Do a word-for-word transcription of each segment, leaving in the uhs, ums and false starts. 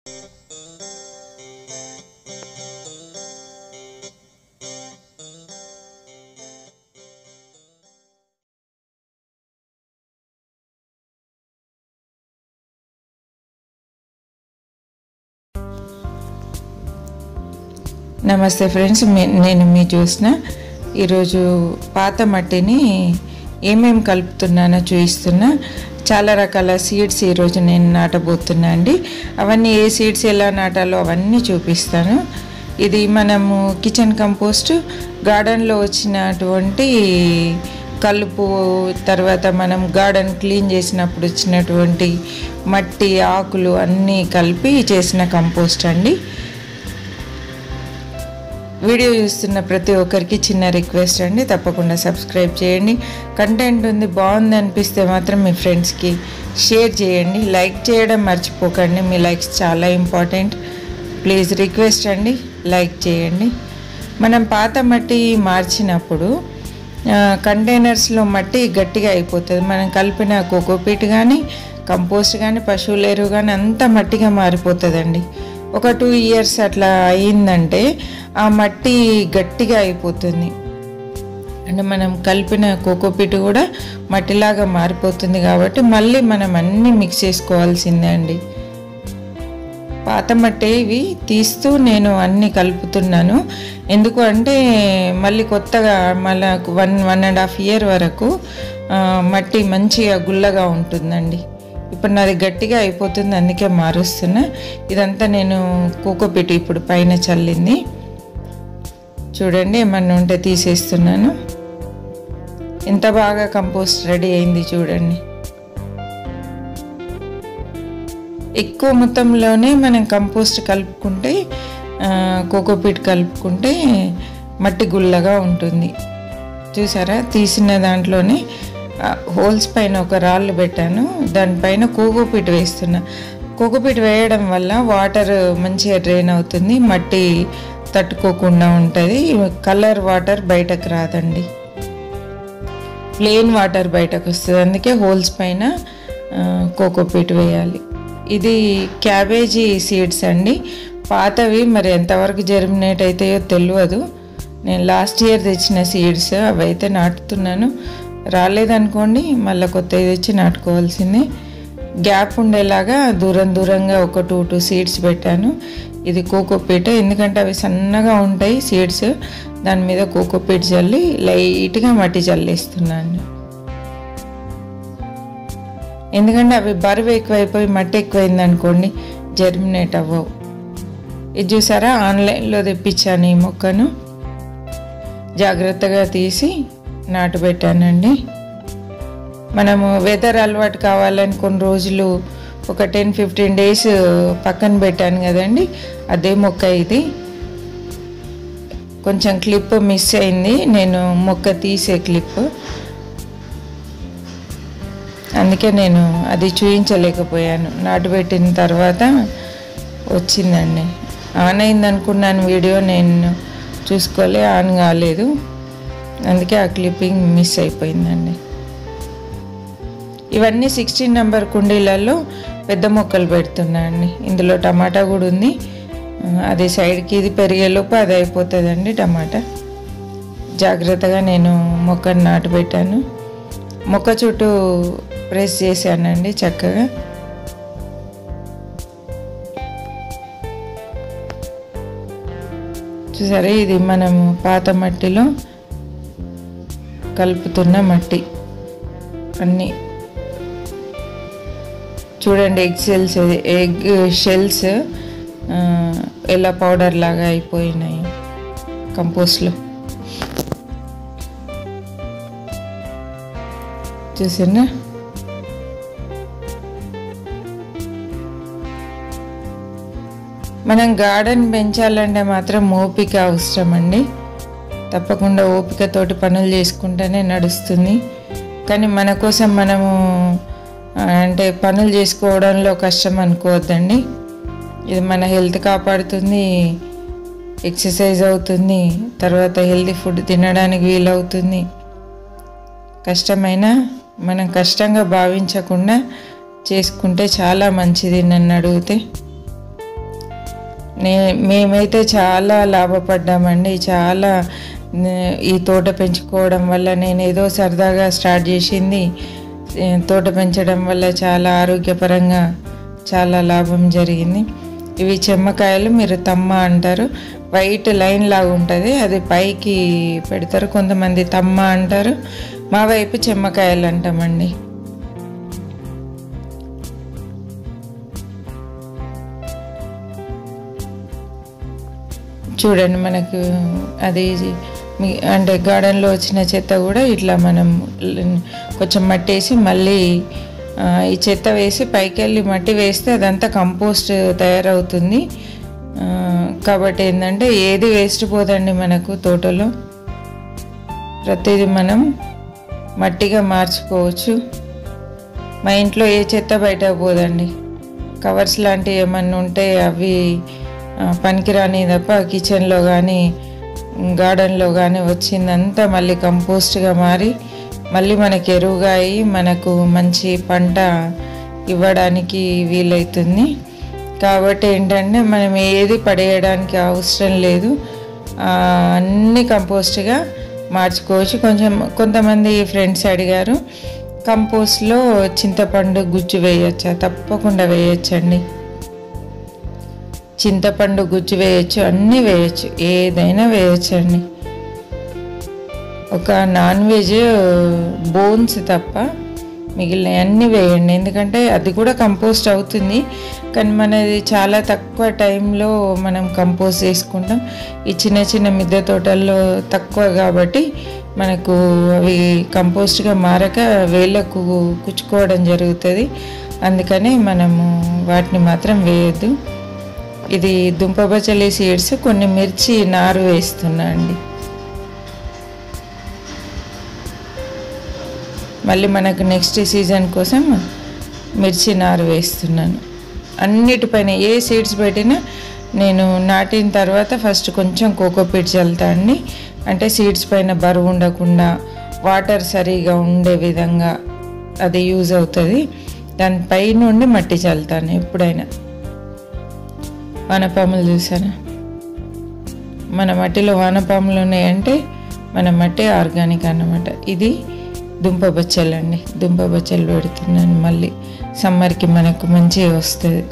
నమస్తే ఫ్రెండ్స్, నేను మీ జ్యోత్స్న. ఈరోజు పాత మట్టిని ఏమేమి కలుపుతున్నానో చూపిస్తున్నా. చాలా రకాల సీడ్స్ ఈరోజు నేను నాటబోతున్నా అండి. అవన్నీ ఏ సీడ్స్ ఎలా నాటాలో అవన్నీ చూపిస్తాను. ఇది మనము కిచెన్ కంపోస్ట్ గార్డెన్లో వచ్చినటువంటి కలుపు, తర్వాత మనం గార్డెన్ క్లీన్ చేసినప్పుడు వచ్చినటువంటి మట్టి, ఆకులు అన్నీ కలిపి చేసిన కంపోస్ట్ అండి. వీడియో చూస్తున్న ప్రతి ఒక్కరికి చిన్న రిక్వెస్ట్ అండి, తప్పకుండా సబ్స్క్రైబ్ చేయండి. కంటెంట్ ఉంది, బాగుంది అనిపిస్తే మాత్రం మీ ఫ్రెండ్స్కి షేర్ చేయండి. లైక్ చేయడం మర్చిపోకండి, మీ లైక్స్ చాలా ఇంపార్టెంట్. ప్లీజ్ రిక్వెస్ట్ అండి, లైక్ చేయండి. మనం పాత మట్టి మార్చినప్పుడు కంటైనర్స్లో మట్టి గట్టిగా అయిపోతుంది. మనం కలిపిన కోకోపీట్ కానీ కంపోస్ట్ కానీ పశువుల ఎరువు కానీ అంతా మట్టిగా మారిపోతుందండి. ఒక టూ ఇయర్స్ అట్లా అయిందంటే ఆ మట్టి గట్టిగా అయిపోతుంది. అంటే మనం కలిపిన కోకోపీట్ కూడా మట్టిలాగా మారిపోతుంది. కాబట్టి మళ్ళీ మనం అన్నీ మిక్స్ చేసుకోవాల్సిందే అండి. పాత మట్టి ఇవి తీస్తూ నేను అన్నీ కలుపుతున్నాను. ఎందుకు అంటే మళ్ళీ కొత్తగా మళ్ళీ one one and half year వరకు మట్టి మంచిగా గుల్లగా ఉంటుందండి. ఇప్పుడు నాది గట్టిగా అయిపోతుంది, అందుకే మారుస్తున్నా. ఇదంతా నేను కోకోపీట్ ఇప్పుడు పైన చల్లింది చూడండి. ఏమన్నా ఉంటే తీసేస్తున్నాను. ఎంత బాగా కంపోస్ట్ రెడీ అయింది చూడండి. ఎక్కువ మొత్తంలోనే మనం కంపోస్ట్ కలుపుకుంటే, కోకోపీట్ కలుపుకుంటే మట్టి గుల్లగా ఉంటుంది. చూసారా, తీసిన దాంట్లోనే హోల్స్ పైన ఒక రాళ్ళు పెట్టాను, దానిపైన కోకోపీట్ వేస్తున్నా. కోకోపీట్ వేయడం వల్ల వాటర్ మంచిగా డ్రైన్ అవుతుంది, మట్టి తట్టుకోకుండా ఉంటుంది. కలర్ వాటర్ బయటకు రాదండి, ప్లెయిన్ వాటర్ బయటకు వస్తుంది. అందుకే హోల్స్ పైన కోకోపీట్ వేయాలి. ఇది క్యాబేజీ సీడ్స్ అండి, పాతవి. మరి ఎంతవరకు జర్మినేట్ అవుతాయో తెలియదు. నేను లాస్ట్ ఇయర్ తెచ్చిన సీడ్స్ అవి అయితే నాటుతున్నాను. రాలేదనుకోండి మళ్ళీ కొత్తవి తెచ్చి నాటుకోవాల్సిందే. గ్యాప్ ఉండేలాగా దూరం దూరంగా ఒక టూ టూ సీడ్స్ పెట్టాను. ఇది కోకోపీట్, ఎందుకంటే అవి సన్నగా ఉంటాయి సీడ్స్. దాని మీద కోకోపీట్ చల్లి లైట్గా మట్టి చల్లేస్తున్నాను. ఎందుకంటే అవి బరువు ఎక్కువైపోయి మట్టి ఎక్కువైంది అనుకోండి జర్మినేట్ అవ్వవు. ఇది చూసారా, ఆన్లైన్లో తెప్పించాను ఈ మొక్కను. జాగ్రత్తగా తీసి నాటు పెట్టానండి. మనము వెదర్ అలవాటు కావాలని కొన్ని రోజులు ఒక టెన్ ఫిఫ్టీన్ డేస్ పక్కన పెట్టాను కదండి, అదే మొక్క ఇది. కొంచెం క్లిప్ మిస్ అయింది, నేను మొక్క తీసే క్లిప్, అందుకే నేను అది చూపించలేకపోయాను. నాటు పెట్టిన తర్వాత వచ్చిందండి. ఆన్ అయింది అనుకున్నాను వీడియో, నేను చూసుకోలే, ఆన్ కాలేదు. అందుకే ఆ క్లిప్పింగ్ మిస్ అయిపోయిందండి. ఇవన్నీ సిక్స్టీన్ నెంబర్ కుండీలలో పెద్ద మొక్కలు పెడుతున్నా అండి. ఇందులో టమాటా కూడా ఉంది. అది సైడ్కి ఇది పెరిగేలోపు అది అయిపోతుందండి టమాటా. జాగ్రత్తగా నేను మొక్కను నాటు పెట్టాను. మొక్క చుట్టూ ప్రెస్ చేశానండి చక్కగా. చూసారా, ఇది మనము పాత మట్టిలో కలుపుతున్న మట్టి అన్నీ చూడండి. ఎగ్ సెల్స్ ఎగ్ షెల్స్ ఎలా పౌడర్ లాగా అయిపోయినాయి కంపోస్ట్లో. చూసినా, మనం గార్డెన్ పెంచాలంటే మాత్రం ఓపిక అవసరం అండి. తప్పకుండా ఓపికతోటి పనులు చేసుకుంటేనే నడుస్తుంది. కానీ మన కోసం మనము అంటే పనులు చేసుకోవడంలో కష్టం అనుకోవద్దండి. ఇది మన హెల్త్ కాపాడుతుంది, ఎక్సర్సైజ్ అవుతుంది, తర్వాత హెల్తీ ఫుడ్ తినడానికి వీలవుతుంది. కష్టమైన మనం కష్టంగా భావించకుండా చేసుకుంటే చాలా మంచిది నన్ను అడిగితే. నే మేమైతే చాలా లాభపడ్డామండి. చాలా ఈ తోట పెంచుకోవడం వల్ల నేను ఏదో సరదాగా స్టార్ట్ చేసింది, తోట పెంచడం వల్ల చాలా ఆరోగ్యపరంగా చాలా లాభం జరిగింది. ఇవి చెమ్మకాయలు, మీరు తమ్మ అంటారు. వైట్ లైన్ లాగా ఉంటుంది, అది పైకి పెడతారు. కొంతమంది తమ్మ అంటారు, మా వైపు చెమ్మకాయలు అంటామండి. చూడండి, మనకు అది అంటే గార్డెన్లో వచ్చిన చెత్త కూడా ఇట్లా మనం కొంచెం మట్టి వేసి మళ్ళీ ఈ చెత్త వేసి పైకి వెళ్ళి మట్టి వేస్తే అదంతా కంపోస్ట్ తయారవుతుంది. కాబట్టి ఏంటంటే ఏది వేస్ట్ పోదండి మనకు తోటలో, ప్రతిదీ మనం మట్టిగా మార్చుకోవచ్చు. మా ఇంట్లో ఏ చెత్త బయట పోదండి. కవర్స్ లాంటివి ఏమన్నా ఉంటే అవి పనికిరాని తప్ప కిచెన్లో కానీ గార్డెన్లో కానీ వచ్చిందంతా మళ్ళీ కంపోస్ట్గా మారి మళ్ళీ మనకి ఎరువుగా అయ్యి మనకు మంచి పంట ఇవ్వడానికి వీలవుతుంది. కాబట్టి ఏంటంటే మనం ఏది పడేయడానికి అవసరం లేదు, అన్నీ కంపోస్ట్గా మార్చుకోవచ్చు. కొంచెం కొంతమంది ఫ్రెండ్స్ అడిగారు, కంపోస్ట్లో చింతపండు గుజ్జు వేయచ్చా? తప్పకుండా వేయచ్చండి. చింతపండు గుజ్జు వేయచ్చు, అన్నీ వేయచ్చు, ఏదైనా వేయచ్చండి. ఒక నాన్ వెజ్ బోన్స్ తప్ప మిగిలిన అన్నీ వేయండి. ఎందుకంటే అది కూడా కంపోస్ట్ అవుతుంది, కానీ మనది చాలా తక్కువ టైంలో మనం కంపోస్ట్ చేసుకుంటాం. ఈ చిన్న చిన్న మిద్దె తోటల్లో తక్కువ కాబట్టి మనకు అవి కంపోస్ట్గా మారక వేళ్ళకు కుచ్చుకోవడం జరుగుతుంది. అందుకని మనము వాటిని మాత్రం వేయద్దు. ఇది దుంపబచ్చలి సీడ్స్, కొన్ని మిర్చి నారు వేస్తున్నా అండి. మళ్ళీ మనకు నెక్స్ట్ సీజన్ కోసం మిర్చి నారు వేస్తున్నాను. అన్నిటిపైన ఏ సీడ్స్ పెట్టినా నేను నాటిన తర్వాత ఫస్ట్ కొంచెం కోకోపీట్ చల్లుతాను. అంటే సీడ్స్ పైన బరువు ఉండకుండా వాటర్ సరిగా ఉండే విధంగా అది యూజ్ అవుతుంది. దానిపై నుండి మట్టి చల్లుతాను ఎప్పుడైనా. వానపాములు చూసారా? మన మట్టిలో వానపాములు ఉన్నాయంటే మన మట్టి ఆర్గానిక్ అన్నమాట. ఇది దుంప బచ్చలు అండి, దుంప బచ్చలు పెడుతున్నాను. మళ్ళీ సమ్మర్కి మనకు మంచిగా వస్తుంది.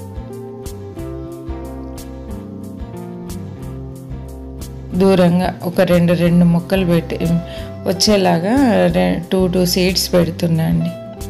దూరంగా ఒక రెండు రెండు మొక్కలు పెట్టి వచ్చేలాగా టూ టూ సీడ్స్ పెడుతున్నా అండి.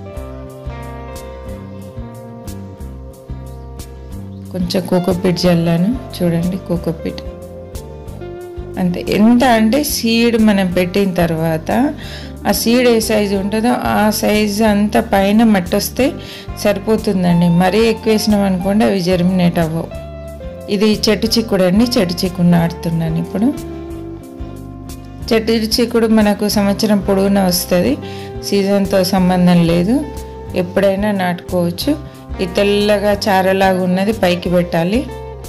కొంచెం కోకోపీట్ జల్లాను, చూడండి కోకోపీట్ అంతే. ఎంత అంటే సీడ్ మనం పెట్టిన తర్వాత ఆ సీడ్ ఏ సైజు ఉంటుందో ఆ సైజు అంతా పైన మట్టి వస్తే సరిపోతుందండి. మరీ ఎక్కువ వేసినాం అనుకోండి అవి జర్మినేట్ అవ్వవు. ఇది చెట్టు చిక్కుడు అండి, చెట్టు చిక్కుడు నాటుతున్నాను ఇప్పుడు. చెట్టు చిక్కుడు మనకు సంవత్సరం పొడవునా వస్తుంది, సీజన్తో సంబంధం లేదు, ఎప్పుడైనా నాటుకోవచ్చు. ఈ తెల్లగా చారలాగా ఉన్నది పైకి పెట్టాలి,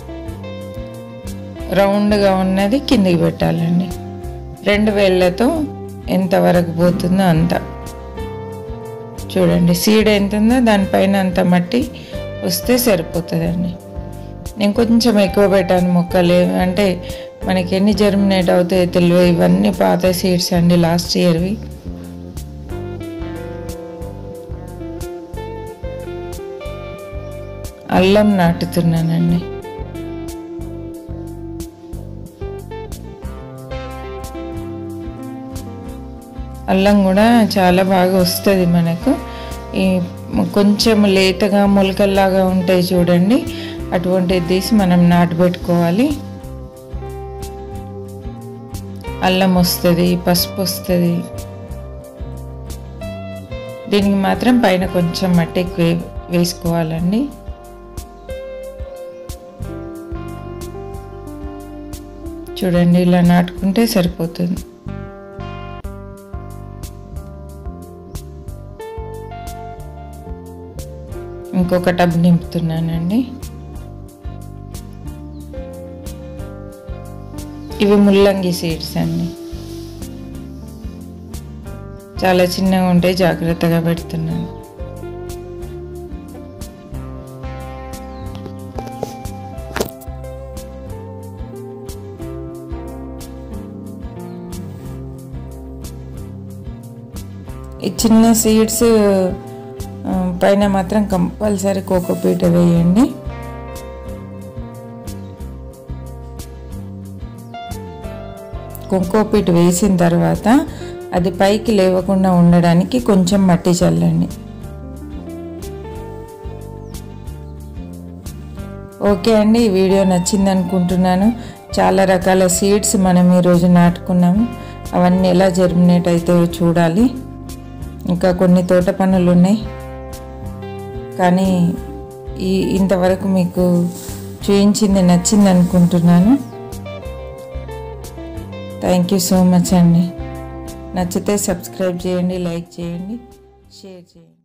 రౌండ్గా ఉన్నది కిందికి పెట్టాలండి. రెండు వేళ్ళతో ఎంతవరకు పోతుందో అంత. చూడండి సీడ్ ఎంత ఉందో దానిపైన అంత మట్టి వస్తే సరిపోతుందండి. నేను కొంచెం ఎక్కువ పెట్టాను మొక్కలు, అంటే మనకి ఎన్ని జర్మినేట్ అవుతాయో తెలియదు. ఇవన్నీ పాత సీడ్స్ అండి, లాస్ట్ ఇయర్వి. అల్లం నాటుతున్నానండి. అల్లం కూడా చాలా బాగా వస్తుంది మనకు. ఈ కొంచెం లేతగా మొలకల్లాగా ఉంటాయి చూడండి, అటువంటిది తీసి మనం నాటుపెట్టుకోవాలి. అల్లం వస్తుంది, పసుపు వస్తుంది. దీనికి మాత్రం పైన కొంచెం మట్టి ఎక్కువ వేసుకోవాలండి. చూడండి ఇలా నాటుకుంటే సరిపోతుంది. ఇంకొక టబ్ నింపుతున్నానండి. ఇవి ముల్లంగి సీడ్స్ అండి, చాలా చిన్నగా ఉంటాయి, జాగ్రత్తగా పెడుతున్నాను. ఈ చిన్న సీడ్స్ పైన మాత్రం కంపల్సరీ కోకోపీట్ వేయండి. కోకోపీట్ వేసిన తర్వాత అది పైకి లేవకుండా ఉండడానికి కొంచెం మట్టి చల్లండి. ఓకే అండి, ఈ వీడియో నచ్చింది అనుకుంటున్నాను. చాలా రకాల సీడ్స్ మనం ఈరోజు నాటుకున్నాము. అవన్నీ ఎలా జర్మినేట్ అవుతాయో చూడాలి. ఇంకా కొన్ని తోట పనులు ఉన్నాయి, కానీ ఈ ఇంతవరకు మీకు చూపించింది నచ్చింది అనుకుంటున్నాను. థ్యాంక్ యూ సో మచ్ అండి. నచ్చితే సబ్స్క్రైబ్ చేయండి, లైక్ చేయండి, షేర్ చేయండి.